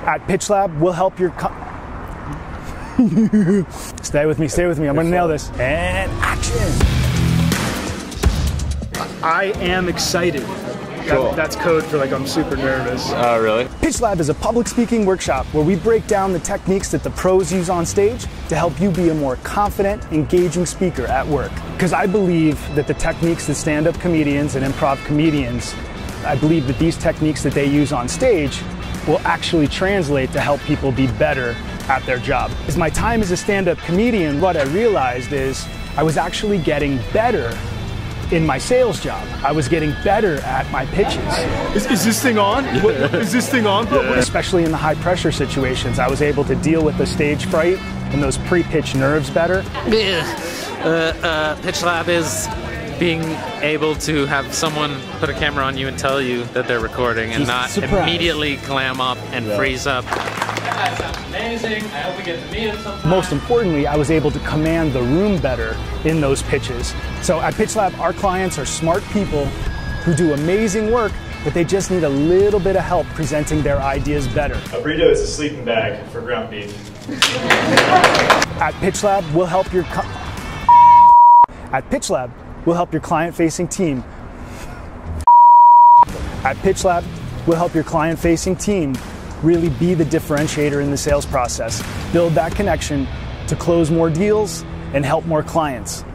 At Pitch Lab, we'll help your Stay with me, I'm gonna nail this. And action! I am excited. Cool. That's code for like I'm super nervous. Oh, really? Pitch Lab is a public speaking workshop where we break down the techniques that the pros use on stage to help you be a more confident, engaging speaker at work. Because I believe that the techniques that stand-up comedians and improv comedians, I believe that these techniques that they use on stage will actually translate to help people be better at their job. As my time as a stand-up comedian, what I realized is I was actually getting better in my sales job. I was getting better at my pitches. Is this thing on? Is this thing on? Especially in the high pressure situations, I was able to deal with the stage fright and those pre-pitch nerves better. Pitch Lab is being able to have someone put a camera on you and tell you that they're recording and not immediately clam up and freeze up. That sounds amazing. I hope we get to meet him sometime. Most importantly, I was able to command the room better in those pitches. So at Pitch Lab, our clients are smart people who do amazing work, but they just need a little bit of help presenting their ideas better. A burrito is a sleeping bag for ground beef. At Pitch Lab, we'll help your client-facing team. At Pitch Lab, we'll help your client-facing team really be the differentiator in the sales process. Build that connection to close more deals and help more clients.